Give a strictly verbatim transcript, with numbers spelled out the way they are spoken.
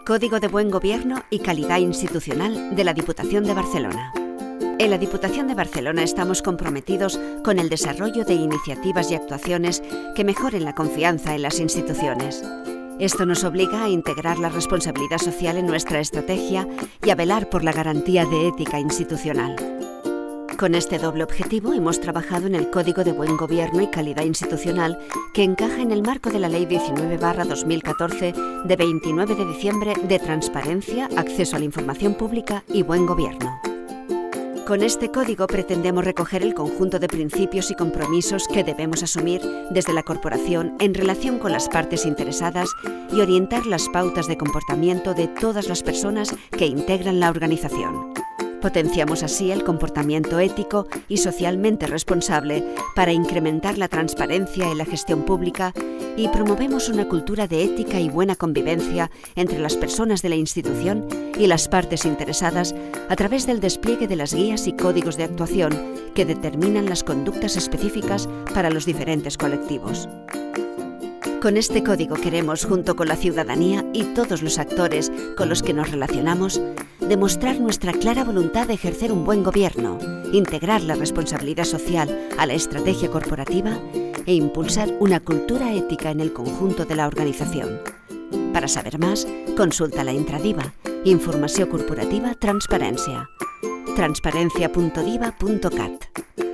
Código de Buen Gobierno y Calidad Institucional de la Diputación de Barcelona. En la Diputación de Barcelona estamos comprometidos con el desarrollo de iniciativas y actuaciones que mejoren la confianza en las instituciones. Esto nos obliga a integrar la responsabilidad social en nuestra estrategia y a velar por la garantía de ética institucional. Con este doble objetivo hemos trabajado en el Código de Buen Gobierno y Calidad Institucional que encaja en el marco de la Ley diecinueve barra dos mil catorce de veintinueve de diciembre de Transparencia, Acceso a la Información Pública y Buen Gobierno. Con este código pretendemos recoger el conjunto de principios y compromisos que debemos asumir desde la corporación en relación con las partes interesadas y orientar las pautas de comportamiento de todas las personas que integran la organización. Potenciamos así el comportamiento ético y socialmente responsable para incrementar la transparencia en la gestión pública y promovemos una cultura de ética y buena convivencia entre las personas de la institución y las partes interesadas a través del despliegue de las guías y códigos de actuación que determinan las conductas específicas para los diferentes colectivos. Con este código queremos, junto con la ciudadanía y todos los actores con los que nos relacionamos, demostrar nuestra clara voluntad de ejercer un buen gobierno, integrar la responsabilidad social a la estrategia corporativa e impulsar una cultura ética en el conjunto de la organización. Para saber más, consulta la Intradiva, Informació Corporativa Transparència, transparencia punto diva punto cat.